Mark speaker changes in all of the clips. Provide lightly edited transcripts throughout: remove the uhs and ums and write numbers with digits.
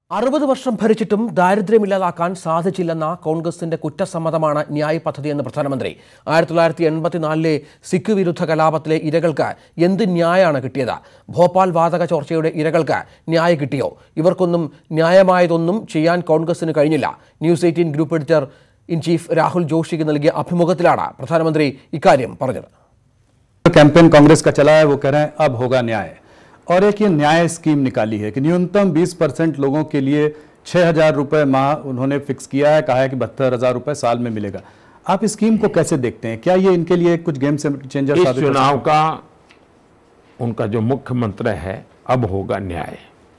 Speaker 1: 60 വർഷം ഭരിച്ചിട്ടും ദാരിദ്ര്യമില്ലാതാക്കാൻ സാധിച്ചില്ലെന്ന കോൺഗ്രസിന്റെ കുറ്റസമ്മതമാണ് ന്യായ് പദ്ധതി എന്ന് പ്രധാനമന്ത്രി. 1984 സിഖ് വിരുദ്ധ കലാപത്തിലെ ഇരകൾക്ക് എന്ത് ന്യായമാണ് കിട്ടിയത്? ഭോപ്പാൽ വാതക ചോർച്ചയുടെ ഇരകൾക്ക് ന്യായം കിട്ടിയോ? ഇവർക്കൊന്നും ന്യായമായതൊന്നും ചെയ്യാൻ കോൺഗ്രസിന് കഴിഞ്ഞില്ല. News 18 group editor in chief Rahul ജോഷിക്ക് നൽകിയ അഭിമുഖത്തിലാണ് പ്രധാനമന്ത്രി ഇക്കാര്യം പറഞ്ഞത്.
Speaker 2: कैंपेन कांग्रेस का चला है, वो कह रहे हैं अब होगा न्याय। और एक ये न्याय स्कीम निकाली है कि न्यूनतम 20% लोगों के लिए 6,000 रुपए माह उन्होंने फिक्स किया है, कहा है कि 72,000 रुपए साल में मिलेगा। आप इस स्कीम को कैसे देखते हैं? क्या ये इनके लिए कुछ गेम चेंजर
Speaker 3: साबित? इस चुनाव का उनका जो मुख्य मंत्र है अब होगा न्याय,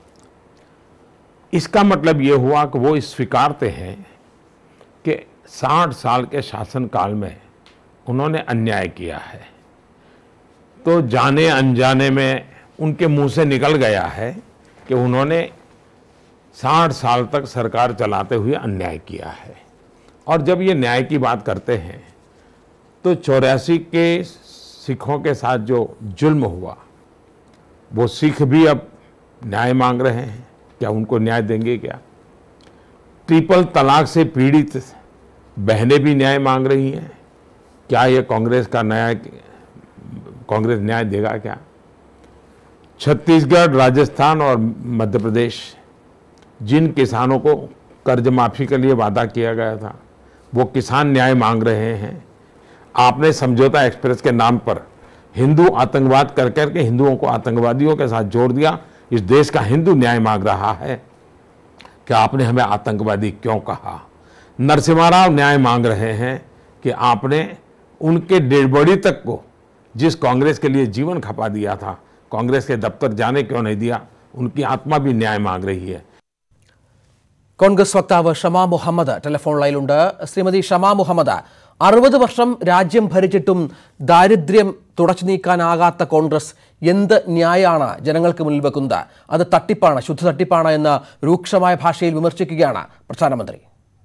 Speaker 3: इसका मतलब ये हुआ कि वो स्वीकारते हैं कि 60 साल के शासनकाल में उन्होंने अन्याय किया है, तो जाने अनजाने में उनके मुंह से निकल गया है कि उन्होंने 60 साल तक सरकार चलाते हुए अन्याय किया है। और जब ये न्याय की बात करते हैं तो 84 के सिखों के साथ जो जुल्म हुआ वो सिख भी अब न्याय मांग रहे हैं। क्या उनको न्याय देंगे? क्या ट्रिपल तलाक से पीड़ित बहनें भी न्याय मांग रही हैं? क्या ये कांग्रेस का कांग्रेस न्याय देगा? क्या छत्तीसगढ़, राजस्थान और मध्य प्रदेश जिन किसानों को कर्ज माफी के लिए वादा किया गया था वो किसान न्याय मांग रहे हैं। आपने समझौता एक्सप्रेस के नाम पर हिंदू आतंकवाद कर करके हिंदुओं को आतंकवादियों के साथ जोड़ दिया। इस देश का हिंदू न्याय मांग रहा है कि आपने हमें आतंकवादी क्यों कहा। नरसिम्हा राव न्याय मांग रहे हैं कि आपने उनके डेड बॉडी तक को जिस कांग्रेस के लिए जीवन खपा दिया था, कांग्रेस के दफ्तर जाने क्यों नहीं दिया? उनकी आत्मा भी न्याय मांग रही है.
Speaker 1: കോൺഗ്രസ് വക്താവ് ഷമാ മുഹമ്മദ് ടെലിഫോൺ ലൈനിലുണ്ട്. ശ്രീമതി ഷമാ മുഹമ്മദ്, 60 വർഷം രാജ്യം ഭരിച്ചിട്ടും ദാരിദ്ര്യം തുടച്ചു നീക്കാനാകാത്ത കോൺഗ്രസ് എന്ത് ന്യായമാണ് ജനങ്ങൾക്ക് മുന്നിൽ വെക്കുന്നത്? അത് തട്ടിപ്പാണ്, ശുദ്ധ തട്ടിപ്പാണ് എന്ന് രൂക്ഷമായ ഭാഷയിൽ വിമർശിക്കുകയാണ് പ്രധാനമന്ത്രി.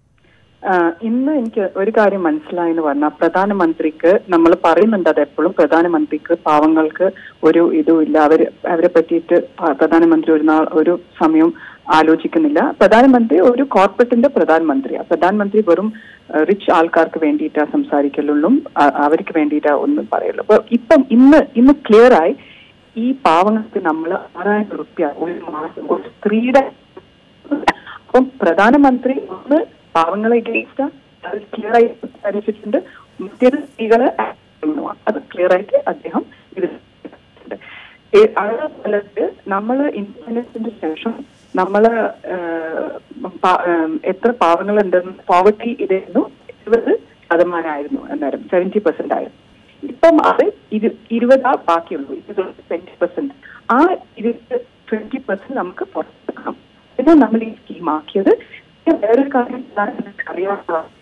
Speaker 4: ഇന്ന് എനിക്ക് ഒരു കാര്യം മനസ്സിലായെന്ന് പറഞ്ഞാൽ, പ്രധാനമന്ത്രിക്ക് നമ്മൾ പറയുന്നുണ്ട് അത് എപ്പോഴും, പ്രധാനമന്ത്രിക്ക് പാവങ്ങൾക്ക് ഒരു ഇതുമില്ല, അവരെ പറ്റിയിട്ട് പ്രധാനമന്ത്രി ഒരു സമയം ആലോചിക്കുന്നില്ല. പ്രധാനമന്ത്രി ഒരു കോർപ്പറേറ്റിന്റെ പ്രധാനമന്ത്രിയാണ്. പ്രധാനമന്ത്രി വെറും റിച്ച് ആൾക്കാർക്ക് വേണ്ടിയിട്ടാ സംസാരിക്കലുള്ളൂ, അവർക്ക് വേണ്ടിയിട്ടാ ഒന്നും പറയുള്ളൂ. അപ്പൊ ഇന്ന് ക്ലിയർ ആയി ഈ പാവങ്ങൾക്ക് നമ്മൾ 6,000 രൂപ ഒരു മാസം ഒരു സ്ത്രീയുടെ, അപ്പം പ്രധാനമന്ത്രി ഒന്ന് പാവങ്ങളെ അത് ക്ലിയർ ആയി സംസാരിച്ചിട്ടുണ്ട്. മറ്റേത് സ്ത്രീകളെ അത് ക്ലിയർ ആയിട്ട് അദ്ദേഹം ഇത് അതേപോലെ നമ്മൾ ഇൻഡിപെൻഡൻസിന്റെ ശേഷം നമ്മള് എത്ര പാവങ്ങളുണ്ടെന്ന്, പോവർട്ടി ഇതായിരുന്നു 70% അന്നേരം 70% ആയിരുന്നു. ഇപ്പം അത് 20 ബാക്കിയുള്ളൂ, 20%. ആ 20% നമുക്ക് പുറത്തെടുക്കണം. പിന്നെ നമ്മൾ ഈ സ്കീം ആക്കിയത് വേറൊരു കാര്യം അറിയാം.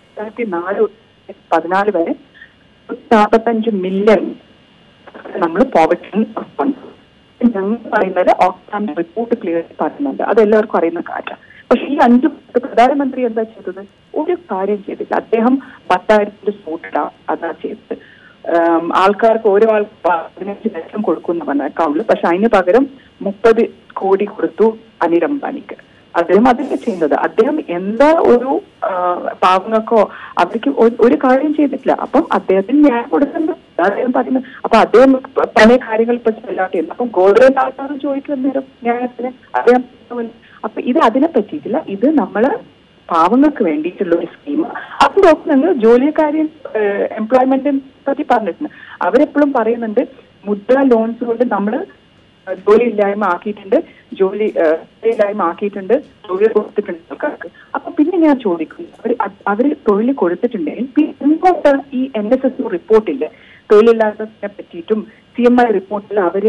Speaker 4: 2014 വരെ 45 മില്യൺ നമ്മൾ പോവർട്ടി ഞങ്ങൾ പറയുന്നത് ഓക്സാം റിപ്പോർട്ട് ക്ലിയർ പറയുന്നുണ്ട്, അതെല്ലാവർക്കും അറിയുന്ന കാര്യമാണ്. പക്ഷെ ഈ 5 പ്രധാനമന്ത്രി എന്താ ചെയ്തത്? ഒരു കാര്യം ചെയ്തില്ല. അദ്ദേഹം 10,000 സൂട്ടിട അതാ ചെയ്തത്. ആൾക്കാർക്ക് ഓരോ ആൾക്ക് 15 ലക്ഷം കൊടുക്കുന്ന പറഞ്ഞ അക്കൗണ്ടിൽ, പക്ഷെ അതിന് പകരം 30 കോടി കൊടുത്തു അനിൽ അംബാനിക്ക്. അദ്ദേഹം അതൊക്കെ ചെയ്യുന്നത്. അദ്ദേഹം എന്താ ഒരു പാവങ്ങൾക്കോ അവർക്ക് ഒരു കാര്യം ചെയ്തിട്ടില്ല. അപ്പം അദ്ദേഹത്തിന് ന്യായം കൊടുക്കുന്നത് അദ്ദേഹം പറയുന്നത്. അപ്പൊ അദ്ദേഹം പല കാര്യങ്ങൾ ഇപ്പൊ സ്റ്റാർട്ട് ചെയ്യുന്നു. അപ്പം ഗോൾഡൻ ആൾക്കാർ ചോദിക്കുന്ന നേരം ന്യായത്തിന് അദ്ദേഹം. അപ്പൊ ഇത് അതിനെ പറ്റിയിട്ടില്ല. ഇത് നമ്മള് പാവങ്ങൾക്ക് വേണ്ടിയിട്ടുള്ള ഒരു സ്കീം. അതിനൊക്കെ ഞങ്ങൾ ജോലിക്കാരും എംപ്ലോയ്മെന്റിനെ പറ്റി പറഞ്ഞിട്ടുണ്ട്. അവരെപ്പോഴും പറയുന്നുണ്ട് മുദ്ര ലോൺസ് കൊണ്ട് നമ്മള് ജോലിയില്ലായ്മ ആക്കിയിട്ടുണ്ട്, ജോലി കൊടുത്തിട്ടുണ്ട് ആൾക്കാർക്ക്. അപ്പൊ പിന്നെ ഞാൻ ചോദിക്കുന്നു, അവര് തൊഴിൽ കൊടുത്തിട്ടുണ്ടെങ്കിൽ ഇങ്ങോട്ട് ഈ NSS റിപ്പോർട്ടില്ലേ തൊഴിലില്ലാത്തതിനെ പറ്റിയിട്ടും CMI റിപ്പോർട്ടിൽ അവര്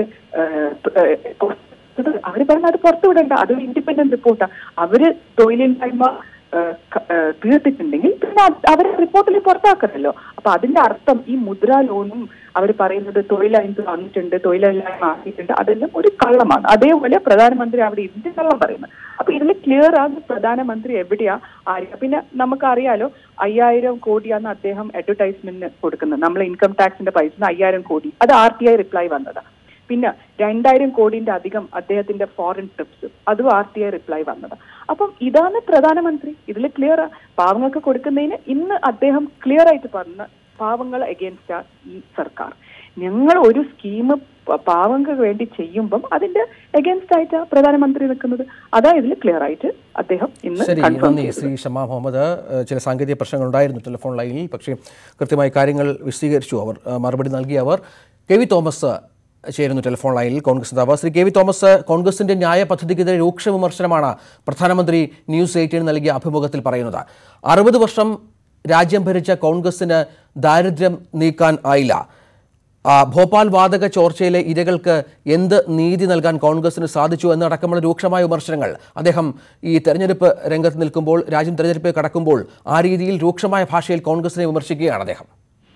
Speaker 4: പറഞ്ഞ അത് പുറത്തുവിടേണ്ട, അതൊരു ഇൻഡിപെൻഡന്റ് റിപ്പോർട്ടാണ്. അവര് തൊഴിലില്ലായ്മ തീർത്തിട്ടുണ്ടെങ്കിൽ പിന്നെ അവരെ റിപ്പോർട്ടിൽ പുറത്താക്കണല്ലോ. അപ്പൊ അതിന്റെ അർത്ഥം ഈ മുദ്ര ലോണും അവർ പറയുന്നത് തൊഴിലില്ലായ്മ വന്നിട്ടുണ്ട്, തൊഴിലില്ലായ്മ ആക്കിയിട്ടുണ്ട്, അതെല്ലാം ഒരു കള്ളമാണ്. അതേപോലെ പ്രധാനമന്ത്രി അവിടെ ഇതിന്റെ കള്ളം പറയുന്നത്. അപ്പൊ ഇതിൽ ക്ലിയർ ആണ് പ്രധാനമന്ത്രി എവിടെയാ ആര്യ. പിന്നെ നമുക്കറിയാലോ 5,000 കോടിയാണ് അദ്ദേഹം അഡ്വർടൈസ്മെന്റിന് കൊടുക്കുന്നത്. നമ്മൾ ഇൻകം ടാക്സിന്റെ പൈസ 5,000 കോടി, അത് RTI റിപ്ലൈ വന്നതാണ്. പിന്നെ 2000 കോടിന്റെ അധികം അദ്ദേഹത്തിന്റെ ഫോറിൻ ട്രിപ്സ്, അതും RTI റിപ്ലൈ വന്നത്. അപ്പം ഇതാണ് പ്രധാനമന്ത്രി ഇതിൽ ക്ലിയർ. പാവങ്ങൾക്ക് കൊടുക്കുന്നതിന് ഇന്ന് അദ്ദേഹം ക്ലിയർ ആയിട്ട് പറഞ്ഞ പാവങ്ങൾ അഗേൻസ്റ്റ് ഈ സർക്കാർ. ഞങ്ങൾ ഒരു സ്കീം പാവങ്ങൾക്ക് വേണ്ടി ചെയ്യുമ്പം അതിന്റെ അഗേൻസ്റ്റ് ആയിട്ട് പ്രധാനമന്ത്രി നിൽക്കുന്നത്. അതാ ഇതിൽ ക്ലിയർ ആയിട്ട് അദ്ദേഹം ഇന്ന്
Speaker 1: നന്ദി ശ്രീ ഷമാ മുഹമ്മദ്. ചില സാങ്കേതിക പ്രശ്നങ്ങൾ ഉണ്ടായിരുന്നു ടെലിഫോൺ ലൈനിൽ, പക്ഷേ കൃത്യമായി കാര്യങ്ങൾ വിശദീകരിച്ചു അവർ, മറുപടി നൽകി അവർ. KV തോമസ് ചേരുന്നു ടെലിഫോൺ ലൈനിൽ, കോൺഗ്രസ് നേതാവ്. ശ്രീ KV തോമസ്, കോൺഗ്രസിന്റെ ന്യായ പദ്ധതിക്കെതിരെ രൂക്ഷ വിമർശനമാണ് പ്രധാനമന്ത്രി ന്യൂസ് 18 നൽകിയ അഭിമുഖത്തിൽ പറയുന്നത്. 60 വർഷം രാജ്യം ഭരിച്ച കോൺഗ്രസിന് ദാരിദ്ര്യം നീക്കാൻ ആയില്ല. ഭോപ്പാൽ വാതക ചോർച്ചയിലെ ഇരകൾക്ക് എന്ത് നീതി നൽകാൻ കോൺഗ്രസിന് സാധിച്ചു എന്നടക്കമുള്ള രൂക്ഷമായ വിമർശനങ്ങൾ അദ്ദേഹം ഈ തെരഞ്ഞെടുപ്പ് രംഗത്ത് നിൽക്കുമ്പോൾ, രാജ്യം തെരഞ്ഞെടുപ്പ് കടക്കുമ്പോൾ ആ രീതിയിൽ രൂക്ഷമായ ഭാഷയിൽ കോൺഗ്രസിനെ വിമർശിക്കുകയാണ് അദ്ദേഹം.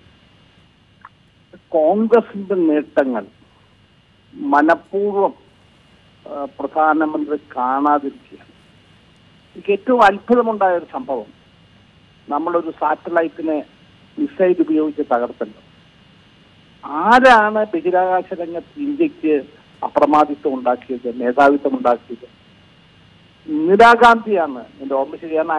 Speaker 5: കോൺഗ്രസിന്റെ നേട്ടങ്ങൾ മനഃപൂർവ്വം പ്രധാനമന്ത്രി കാണാതിരിക്കുകയാണ്. എനിക്ക് ഏറ്റവും അത്ഭുതമുണ്ടായ ഒരു സംഭവം, നമ്മളൊരു സാറ്റലൈറ്റിനെ മിസൈൽ ഉപയോഗിച്ച് തകർത്തല്ലോ. ആരാണ് ബഹിരാകാശ രംഗത്ത് ഇന്ത്യക്ക് അപ്രമാദിത്വം ഉണ്ടാക്കിയത്, മേധാവിത്വം ഉണ്ടാക്കിയത്? ഇന്ദിരാഗാന്ധിയാണ്. എന്റെ ഓർമ്മ ശരിയാണ്,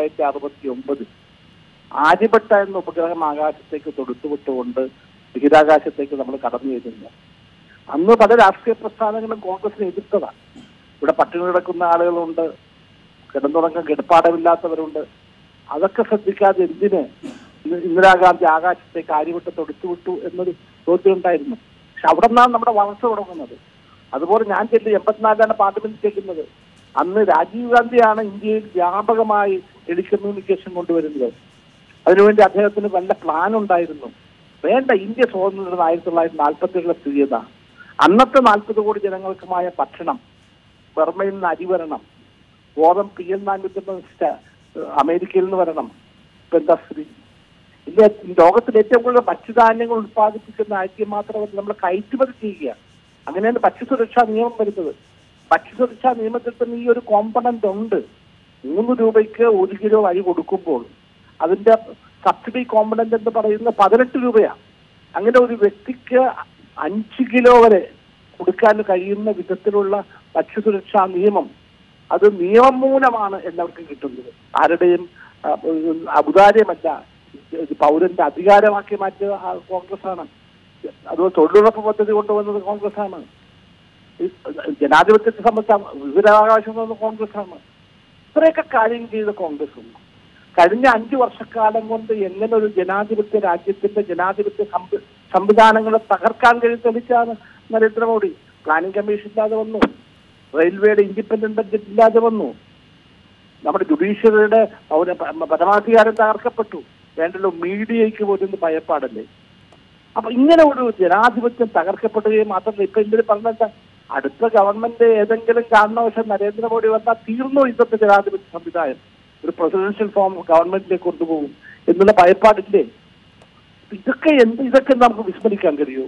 Speaker 5: 1969 ആര്യഭട്ട എന്ന ഉപഗ്രഹം ആകാശത്തേക്ക് തൊടുത്തുവിട്ടുകൊണ്ട് ബഹിരാകാശത്തേക്ക് നമ്മൾ കടന്നു വരുന്നു. അന്ന് പല രാഷ്ട്രീയ പ്രസ്ഥാനങ്ങളും കോൺഗ്രസിനെ എതിർത്തതാണ്. ഇവിടെ പട്ടിണി കിടക്കുന്ന ആളുകളുണ്ട്, കിടന്നുറങ്ങാൻ കിടപ്പാടമില്ലാത്തവരുണ്ട്. അതൊക്കെ ശ്രദ്ധിക്കാതെ എന്തിന് ഇന്ദിരാഗാന്ധി ആകാശത്തേക്ക് ആര്യവട്ട തൊടുത്തുവിട്ടു എന്നൊരു ചോദ്യം ഉണ്ടായിരുന്നു. പക്ഷെ അവിടെ നിന്നാണ് നമ്മുടെ വളർച്ച തുടങ്ങുന്നത്. അതുപോലെ ഞാൻ 84 പാർലമെന്റ് ചേക്കുന്നത്. അന്ന് രാജീവ് ഗാന്ധിയാണ് ഇന്ത്യയിൽ വ്യാപകമായി ടെലികമ്മ്യൂണിക്കേഷൻ കൊണ്ടുവരുന്നത്. അതിനുവേണ്ടി അദ്ദേഹത്തിന് നല്ല പ്ലാൻ ഉണ്ടായിരുന്നു. വേണ്ട, ഇന്ത്യ സ്വാതന്ത്ര്യം 1947 സ്ഥിതിയത. അന്നത്തെ 40 കോടി ജനങ്ങൾക്കുമായ ഭക്ഷണം, ബർമയിൽ നിന്ന് അരി വരണം, ഗോതമ്പ് PL-4 അമേരിക്കയിൽ നിന്ന് വരണം. ഇപ്പൊ എന്താ സ്ഥിതി? ഇന്ന് ലോകത്തിൽ ഏറ്റവും കൂടുതൽ ഭക്ഷ്യധാന്യങ്ങൾ ഉത്പാദിപ്പിക്കുന്ന രാജ്യം മാത്രമല്ല, നമ്മൾ കയറ്റുമതി ചെയ്യുക. അങ്ങനെയാണ് ഭക്ഷ്യസുരക്ഷാ നിയമം വരുന്നത്. ഭക്ഷ്യസുരക്ഷാ നിയമത്തിൽ തന്നെ ഈ ഒരു കോമ്പണന്റ് ഉണ്ട്. 3 രൂപയ്ക്ക് 1 കിലോ അരി കൊടുക്കുമ്പോൾ അതിന്റെ സബ്സിഡി കോമ്പണന്റ് എന്ന് പറയുന്നത് 18 രൂപയാണ്. അങ്ങനെ ഒരു വ്യക്തിക്ക് 5 കിലോ വരെ കൊടുക്കാൻ കഴിയുന്ന വിധത്തിലുള്ള ഭക്ഷ്യസുരക്ഷാ നിയമം, അത് നിയമം മൂലമാണ് എല്ലാവർക്കും കിട്ടുന്നത്. ആരുടെയും ഔദാര്യമല്ല. പൗരന്റെ അധികാരമാക്കി മാറ്റിയ കോൺഗ്രസ് ആണ്. അതുപോലെ തൊഴിലുറപ്പ് പദ്ധതി കൊണ്ടുവന്നത് കോൺഗ്രസ് ആണ്. ജനാധിപത്യത്തെ സംബന്ധിച്ച വിവരാവകാശം കോൺഗ്രസ് ആണ്. ഇത്രയൊക്കെ കാര്യം ചെയ്ത കോൺഗ്രസ് ഉണ്ട്. കഴിഞ്ഞ 5 വർഷക്കാലം കൊണ്ട് എങ്ങനെ ഒരു ജനാധിപത്യ രാജ്യത്തിന്റെ ജനാധിപത്യ സംവിധാനങ്ങളെ തകർക്കാൻ കഴിയും തെളിച്ചാണ് നരേന്ദ്രമോദി. പ്ലാനിംഗ് കമ്മീഷൻ ഇല്ലാതെ വന്നു, റെയിൽവേയുടെ ഇൻഡിപെൻഡന്റ് ബഡ്ജറ്റ് ഇല്ലാതെ വന്നു, നമ്മുടെ ജുഡീഷ്യറിയുടെ പരമാധികാരം തകർക്കപ്പെട്ടു. വേണ്ടല്ലോ, മീഡിയയ്ക്ക് പോലും ഭയപ്പാടല്ലേ. അപ്പൊ ഇങ്ങനെ ഒരു ജനാധിപത്യം തകർക്കപ്പെടുകയും മാത്രമല്ല, ഇപ്പൊ ഇന്ത്യയിൽ പറഞ്ഞ അടുത്ത ഗവൺമെന്റ് ഏതെങ്കിലും കാരണവശാൽ നരേന്ദ്രമോദി വന്നാൽ തീർന്നു ഇന്നത്തെ ജനാധിപത്യ സംവിധാനം. ഒരു പ്രസിഡൻഷ്യൽ ഫോം ഗവൺമെന്റിലേക്ക് കൊണ്ടുപോകും എന്നുള്ള ഭയപ്പാടില്ലേ. ഇതൊക്കെ നമുക്ക് വിസ്മരിക്കാൻ കഴിയുമോ?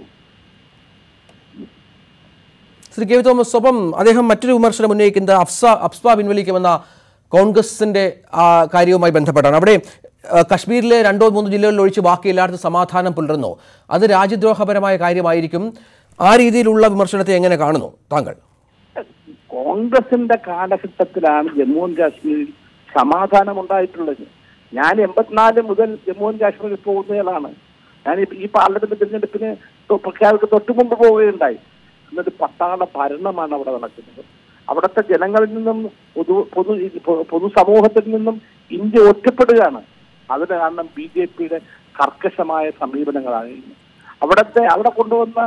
Speaker 1: ശ്രീ KV തോമസ്, ഒപ്പം അദ്ദേഹം മറ്റൊരു വിമർശനം ഉന്നയിക്കുന്നത് അഫ്സ്പ പിൻവലിക്കുമെന്ന കോൺഗ്രസിന്റെ കാര്യവുമായി ബന്ധപ്പെട്ടാണ്. അവിടെ കശ്മീരിലെ 2-3 ജില്ലകളിൽ ഒഴിച്ച് ബാക്കി എല്ലായിടത്തും സമാധാനം പുലർന്നു. അത് രാജ്യദ്രോഹപരമായ കാര്യമായിരിക്കും. ആ രീതിയിലുള്ള വിമർശനത്തെ എങ്ങനെ കാണുന്നു താങ്കൾ?
Speaker 5: കോൺഗ്രസിന്റെ കാലഘട്ടത്തിലാണ് ജമ്മു ആൻഡ് കാശ്മീരിൽ സമാധാനം ഉണ്ടായിട്ടുള്ളത്. ഞാൻ 84 മുതൽ ജമ്മു ആൻഡ് കാശ്മീരിൽ പോകുന്നയാളാണ്. ഞാൻ ഈ പാർലമെന്റ് തിരഞ്ഞെടുപ്പിന് പ്രഖ്യാപിക്ക് തൊട്ടു മുമ്പ് പോവുകയുണ്ടായി. എന്നിട്ട് പട്ടാള ഭരണമാണ് അവിടെ നടക്കുന്നത്. അവിടുത്തെ ജനങ്ങളിൽ നിന്നും പൊതുസമൂഹത്തിൽ നിന്നും ഇന്ത്യ ഒറ്റപ്പെടുകയാണ്. അതിന് കാരണം BJPയുടെ കർക്കശമായ സമീപനങ്ങളായിരുന്നു. അവിടെ കൊണ്ടുവന്ന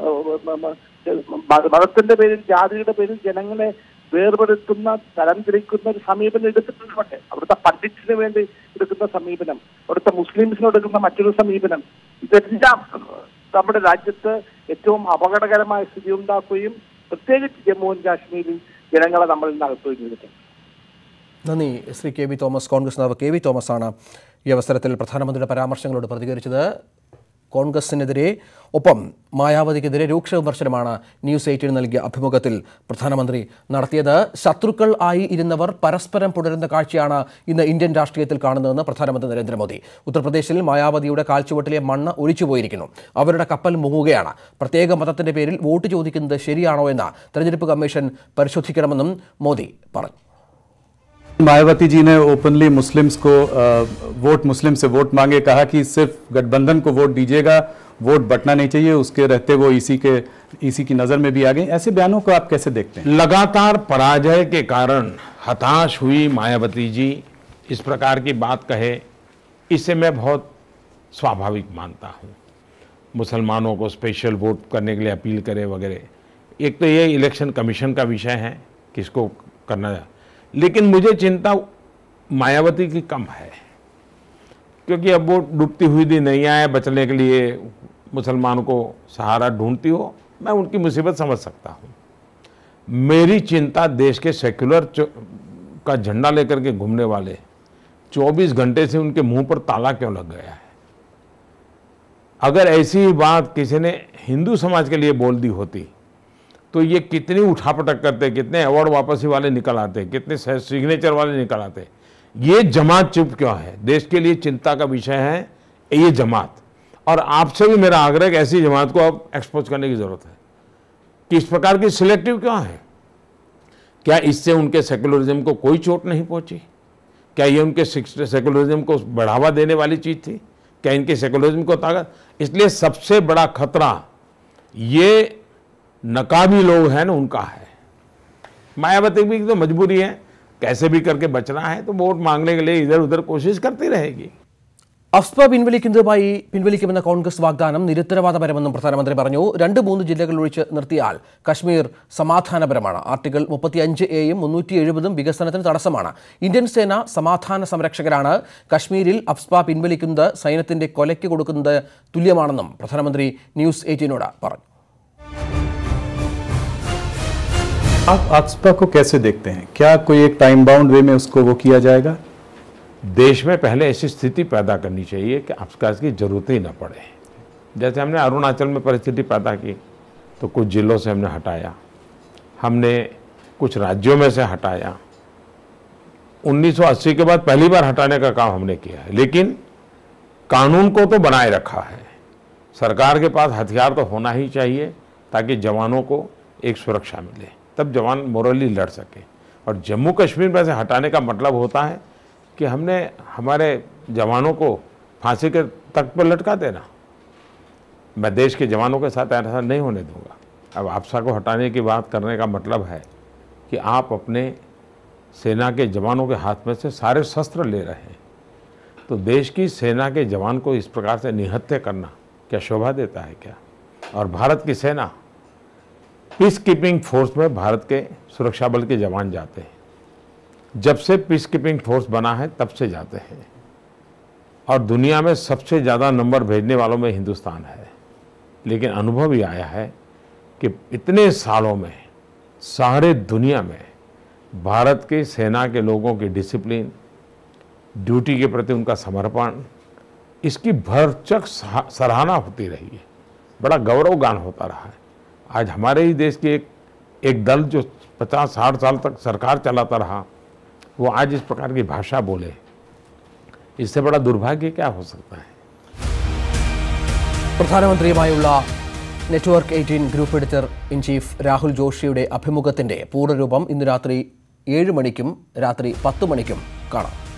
Speaker 5: മതത്തിന്റെ പേരിൽ, ജാതിയുടെ പേരിൽ ജനങ്ങളെ വേർപെടുത്തുന്ന, തരംതിരിക്കുന്ന ഒരു സമീപനം എടുത്തിട്ടുണ്ട്. അവിടുത്തെ പണ്ഡിറ്റിന് വേണ്ടി എടുക്കുന്ന സമീപനം, അവിടുത്തെ മുസ്ലിംസിന് എടുക്കുന്ന മറ്റൊരു സമീപനം, ഇതെല്ലാം നമ്മുടെ രാജ്യത്ത് ഏറ്റവും അപകടകരമായ സ്ഥിതി ഉണ്ടാക്കുകയും പ്രത്യേകിച്ച് ജമ്മു ആൻഡ് കാശ്മീരിൽ ജനങ്ങളെ നമ്മളിൽ നിന്ന് അകത്തുകയും ചെയ്തിട്ടുണ്ട്.
Speaker 1: നന്ദി ശ്രീ KV തോമസ്. കോൺഗ്രസ് നേതാവ് KV തോമസ് ആണ് ഈ അവസരത്തിൽ പ്രധാനമന്ത്രിയുടെ പരാമർശങ്ങളോട് പ്രതികരിച്ചത്. കോൺഗ്രസിനെതിരെ ഒപ്പം മായാവതിക്കെതിരെ രൂക്ഷ വിമർശനമാണ് ന്യൂസ് 18 നൽകിയ അഭിമുഖത്തിൽ പ്രധാനമന്ത്രി നടത്തിയത്. ശത്രുക്കൾ ആയി ഇരുന്നവർ പരസ്പരം പുണരുന്ന കാഴ്ചയാണ് ഇന്ന് ഇന്ത്യൻ രാഷ്ട്രീയത്തിൽ കാണുന്നതെന്ന് പ്രധാനമന്ത്രി നരേന്ദ്രമോദി. ഉത്തർപ്രദേശിൽ മായാവതിയുടെ കാൽച്ചുവട്ടിലെ മണ്ണ് ഒലിച്ചുപോയിരിക്കുന്നു. അവരുടെ കപ്പൽ മുങ്ങുകയാണ്. പ്രത്യേക മതത്തിന്റെ പേരിൽ വോട്ട് ചോദിക്കുന്നത് ശരിയാണോ എന്ന് തെരഞ്ഞെടുപ്പ് കമ്മീഷൻ പരിശോധിക്കണമെന്നും മോദി പറഞ്ഞു.
Speaker 2: मायावती जी ने ओपनली मुस्लिम्स को मुस्लिम से वोट मांगे, कहा कि सिर्फ गठबंधन को वोट दीजिएगा, वोट बंटना नहीं चाहिए. उसके रहते वो इसी की नजर में भी आ गई. ऐसे बयानों को आप कैसे देखते हैं?
Speaker 3: लगातार पराजय के कारण हताश हुई मायावती जी इस प्रकार की बात कहे, इसे मैं बहुत स्वाभाविक मानता हूं. मुसलमानों को स्पेशल वोट करने के लिए अपील करे वगैरह, एक तो ये इलेक्शन कमीशन का विषय है किसको करना है. लेकिन मुझे चिंता मायावती की कम है, क्योंकि अब वो डूबती हुई दी नैया है, बचने के लिए मुसलमानों को सहारा ढूंढती हो. मैं उनकी मुसीबत समझ सकता हूँ. मेरी चिंता देश के सेक्युलर का झंडा लेकर के घूमने वाले 24 घंटे से उनके मुंह पर ताला क्यों लग गया है. अगर ऐसी बात किसी ने हिंदू समाज के लिए बोल दी होती तो ये कितनी उठापटक करते, कितने अवार्ड वापसी वाले निकल आते, कितने सिग्नेचर वाले निकल आते. ये जमात चुप क्यों है? देश के लिए चिंता का विषय है ये जमात. और आपसे भी मेरा आग्रह कि ऐसी जमात को अब एक्सपोज करने की जरूरत है कि इस प्रकार की सिलेक्टिव क्यों है. क्या इससे उनके सेकुलरिज्म को कोई चोट नहीं पहुंची? क्या ये उनके सेकुलरिज्म को बढ़ावा देने वाली चीज थी? क्या इनके सेकुलरिज्म को ताकत? इसलिए सबसे बड़ा खतरा ये नकाबी लोग हैं ना, उनका है. मायावती भी तो मजबूरी है, कैसे भी करके बचना है, तो वोट मांगने के लिए इधर उधर कोशिश करती रहेगी.
Speaker 1: അഫ്സ്പ പിൻവലിക്കുമെന്ന കോൺഗ്രസ് വാഗ്ദാനം നിരുത്തരവാദപരമെന്നും പ്രധാനമന്ത്രി പറഞ്ഞു. 2-3 ജില്ലകൾ ഒഴിച്ച് നിർത്തിയാൽ കശ്മീർ സമാധാനപരമാണ്. ആർട്ടിക്കിൾ 35A-യും 370-ഉം വികസനത്തിന് തടസ്സമാണ്. ഇന്ത്യൻ സേന സമാധാന സംരക്ഷകരാണ്. കശ്മീരിൽ അഫ്സ്പ പിൻവലിക്കുന്നത് സൈന്യത്തിന്റെ കൊലയ്ക്ക് കൊടുക്കുന്നത് തുല്യമാണെന്നും പ്രധാനമന്ത്രി ന്യൂസ് 18നോട് പറഞ്ഞു.
Speaker 2: आप अफ्स्पा को कैसे देखते हैं? क्या कोई एक टाइम बाउंड वे में उसको वो किया जाएगा?
Speaker 3: देश में पहले ऐसी स्थिति पैदा करनी चाहिए कि अफ्स्पा की जरूरत ही न पड़े. जैसे हमने अरुणाचल में परिस्थिति पैदा की तो कुछ जिलों से हमने हटाया, हमने कुछ राज्यों में से हटाया. 1980 के बाद पहली बार हटाने का काम हमने किया है, लेकिन कानून को तो बनाए रखा है. सरकार के पास हथियार तो होना ही चाहिए ताकि जवानों को एक सुरक्षा मिले, तब जवान मोरली लड़ सके. और जम्मू कश्मीर में से हटाने का मतलब होता है कि हमने हमारे जवानों को फांसी के तख्त पर लटका देना. मैं देश के जवानों के साथ ऐसा नहीं होने दूंगा. अब अफ्स्पा को हटाने की बात करने का मतलब है कि आप अपने सेना के जवानों के हाथ में से सारे शस्त्र ले रहे हैं. तो देश की सेना के जवान को इस प्रकार से निहत्थे करना क्या शोभा देता है क्या? और भारत की सेना पीस कीपिंग फोर्स में भारत के सुरक्षा बल के जवान जाते हैं. जब से पीस कीपिंग फोर्स बना है तब से जाते हैं, और दुनिया में सबसे ज़्यादा नंबर भेजने वालों में हिंदुस्तान है. लेकिन अनुभव ये आया है कि इतने सालों में सारे दुनिया में भारत की सेना के लोगों की डिसिप्लिन, ड्यूटी के प्रति उनका समर्पण, इसकी भरचक सराहना होती रही है. बड़ा गौरवगान होता रहा है. आज हमारे ही देश के एक दल जो 50-60 साल तक सरकार चलाता रहा, वो आज इस प्रकार की भाषा बोले, इससे बड़ा दुर्भाग्य क्या हो सकता है.
Speaker 1: പ്രധാനമന്ത്രിയുമായുള്ള network 18 group editor in chief Rahul ജോഷിയുടെ അഭിമുഖത്തിന്റെ പൂർണ്ണരൂപം ഇന്ന് രാത്രി 7 മണിക്കും രാത്രി 10 മണിക്കും കാണാം.